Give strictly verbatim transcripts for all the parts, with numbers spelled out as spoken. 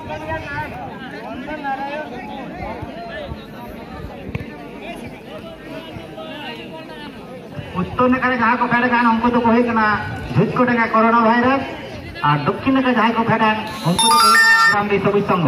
उत्तर नाकारे जहाँ को फेडान उनको तो कोई कना झुटको डेंगा कोरोना भाइरस और दक्षिण नाकारे जहाँ को फेडान उनको तो कोई ग्राम दी सभी संघ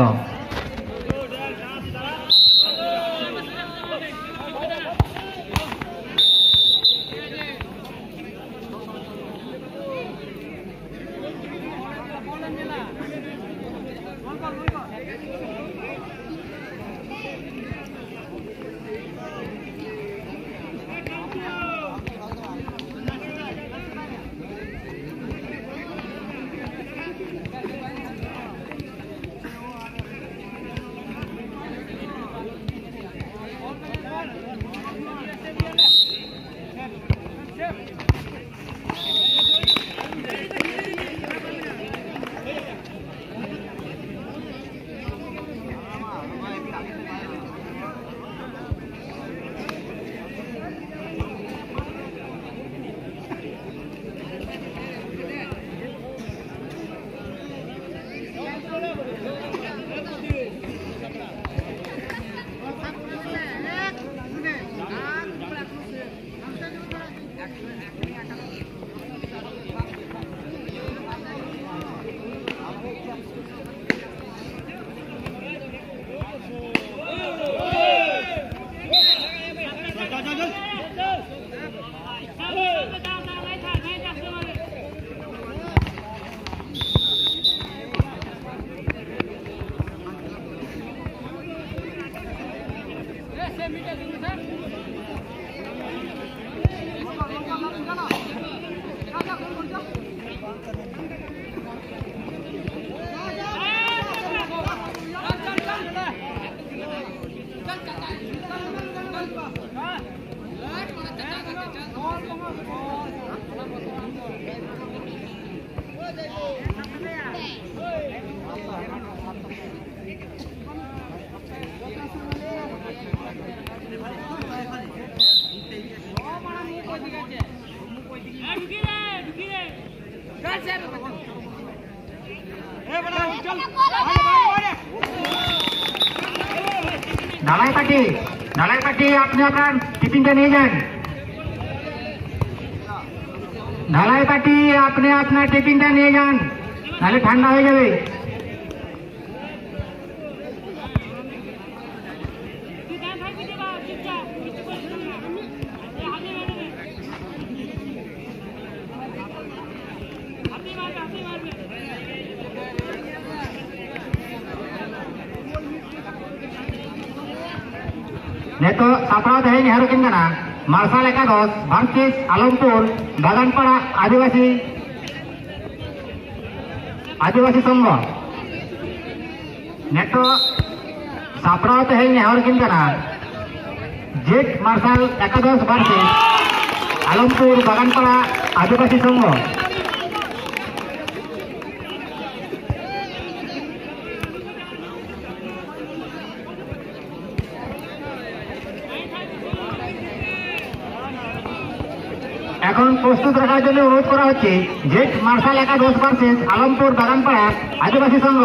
ढलाई पार्टी ढलाई पार्टी अपने अपना टिफिन का नहीं जान ढलाई पार्टी अपने अपना टिफिन का नहीं जान नाले ठंडा हो जाए नेतो सापड़ा है नेहरू किंगना मार्शल एकादश वर्सेस आलमपुर बागानपाड़ा आदिवासी आदिवासी संघ नेतो सापड़ा है नेहरू किंगना जेट मार्शल एकादश वर्सेस आलमपुर बागानपाड़ा आदिवासी संघ এখন প্রস্তুত রাখার জন্য অনুরোধ করা হচ্ছে জেট মার্শাল একাদশ ভার্সেস আলমপুর বাগানপাড়া আদিবাসী সংঘ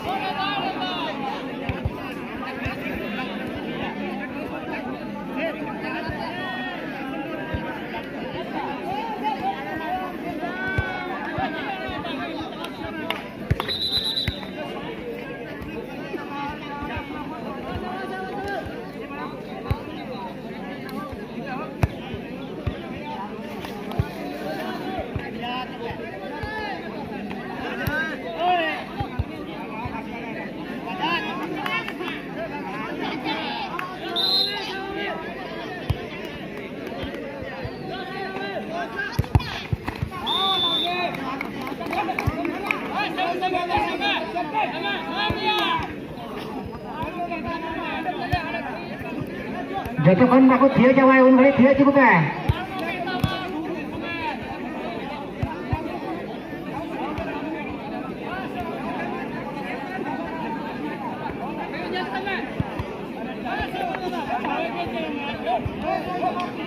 जतक्षण बाको थिए जावाय उन घड़ी थिए चुप पे Yes,